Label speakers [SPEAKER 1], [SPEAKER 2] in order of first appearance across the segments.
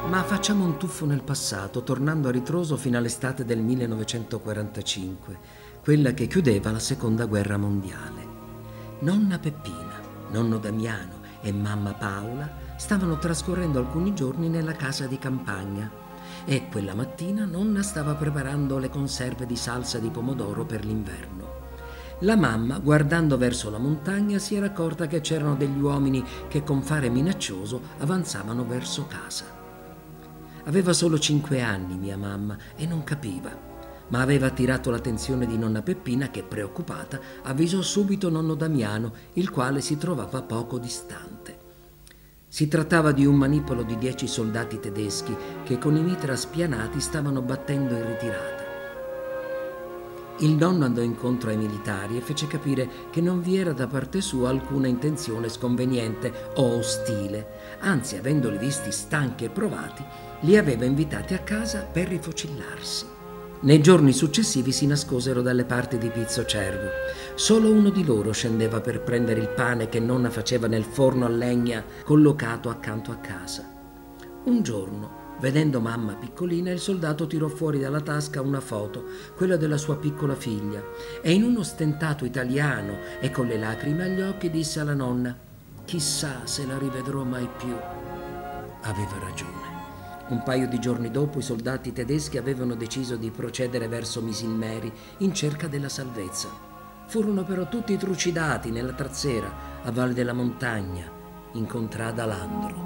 [SPEAKER 1] Ma facciamo un tuffo nel passato, tornando a ritroso fino all'estate del 1945, quella che chiudeva la Seconda Guerra Mondiale. Nonna Peppina, nonno Damiano e mamma Paola stavano trascorrendo alcuni giorni nella casa di campagna e quella mattina nonna stava preparando le conserve di salsa di pomodoro per l'inverno. La mamma, guardando verso la montagna, si era accorta che c'erano degli uomini che con fare minaccioso avanzavano verso casa. Aveva solo 5 anni mia mamma e non capiva, ma aveva attirato l'attenzione di nonna Peppina che, preoccupata, avvisò subito nonno Damiano, il quale si trovava poco distante. Si trattava di un manipolo di 10 soldati tedeschi che con i mitra spianati stavano battendo in ritirata. Il nonno andò incontro ai militari e fece capire che non vi era da parte sua alcuna intenzione sconveniente o ostile, anzi, avendoli visti stanchi e provati, li aveva invitati a casa per rifocillarsi. Nei giorni successivi si nascosero dalle parti di Pizzo Cervo. Solo uno di loro scendeva per prendere il pane che nonna faceva nel forno a legna collocato accanto a casa. Un giorno, vedendo mamma piccolina, il soldato tirò fuori dalla tasca una foto, quella della sua piccola figlia, e in uno stentato italiano e con le lacrime agli occhi disse alla nonna: «Chissà se la rivedrò mai più». Aveva ragione. Un paio di giorni dopo i soldati tedeschi avevano deciso di procedere verso Misilmeri in cerca della salvezza. Furono però tutti trucidati nella trazzera a valle della montagna, in contrada Landro.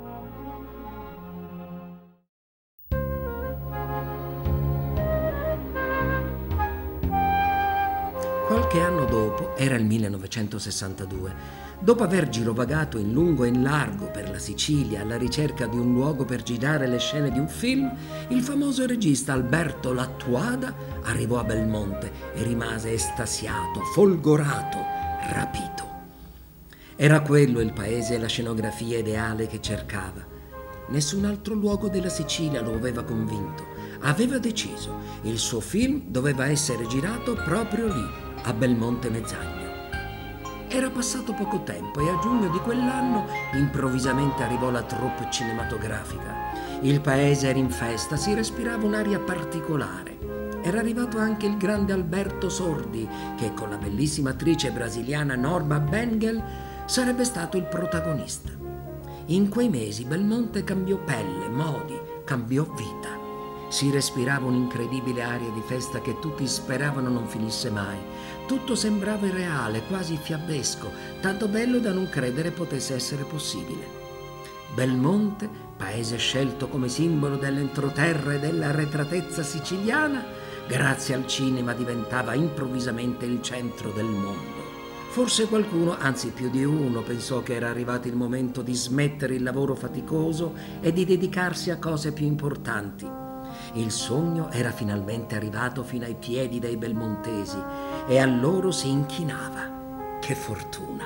[SPEAKER 1] Qualche anno dopo, era il 1962, dopo aver girovagato in lungo e in largo per la Sicilia alla ricerca di un luogo per girare le scene di un film, il famoso regista Alberto Lattuada arrivò a Belmonte e rimase estasiato, folgorato, rapito. Era quello il paese e la scenografia ideale che cercava. Nessun altro luogo della Sicilia lo aveva convinto. Aveva deciso, il suo film doveva essere girato proprio lì, a Belmonte Mezzagno. Era passato poco tempo e a giugno di quell'anno improvvisamente arrivò la troupe cinematografica. Il paese era in festa, si respirava un'aria particolare. Era arrivato anche il grande Alberto Sordi, che con la bellissima attrice brasiliana Norma Bengel sarebbe stato il protagonista. In quei mesi Belmonte cambiò pelle, modi, cambiò vita. Si respirava un'incredibile aria di festa che tutti speravano non finisse mai. Tutto sembrava irreale, quasi fiabesco, tanto bello da non credere potesse essere possibile. Belmonte, paese scelto come simbolo dell'entroterra e dell'arretratezza siciliana, grazie al cinema diventava improvvisamente il centro del mondo. Forse qualcuno, anzi più di uno, pensò che era arrivato il momento di smettere il lavoro faticoso e di dedicarsi a cose più importanti. Il sogno era finalmente arrivato fino ai piedi dei belmontesi e a loro si inchinava. Che fortuna!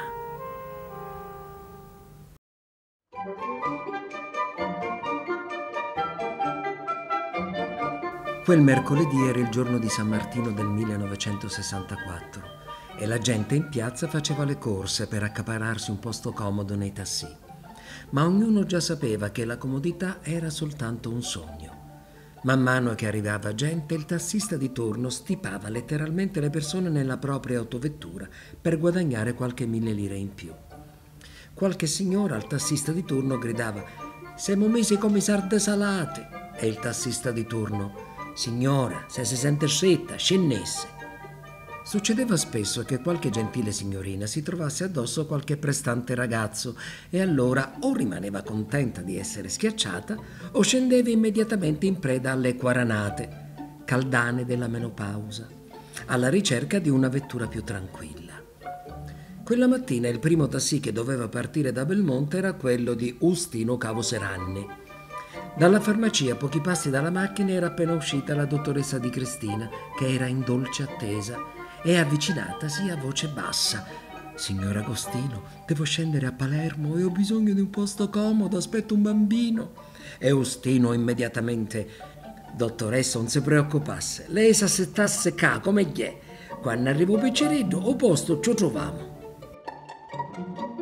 [SPEAKER 1] Quel mercoledì era il giorno di San Martino del 1964 e la gente in piazza faceva le corse per accaparrarsi un posto comodo nei tassì. Ma ognuno già sapeva che la comodità era soltanto un sogno. Man mano che arrivava gente, il tassista di turno stipava letteralmente le persone nella propria autovettura per guadagnare qualche 1000 lire in più. Qualche signora al tassista di turno gridava: «Siamo mesi come sarde salate!» E il tassista di turno: «Signora, se si sente scetta, scennesse!» Succedeva spesso che qualche gentile signorina si trovasse addosso qualche prestante ragazzo e allora o rimaneva contenta di essere schiacciata o scendeva immediatamente in preda alle quaranate, caldane della menopausa, alla ricerca di una vettura più tranquilla. Quella mattina il primo tassì che doveva partire da Belmonte era quello di Ustino Cavoseranni. Dalla farmacia, pochi passi dalla macchina, era appena uscita la dottoressa Di Cristina, che era in dolce attesa, e avvicinatasi a voce bassa: «Signor Agostino, devo scendere a Palermo e ho bisogno di un posto comodo, aspetto un bambino». E Ustino immediatamente: «Dottoressa, non si preoccupasse, lei si assettasse qua come gli è. Quando arrivo Piccereddo, o posto ci troviamo».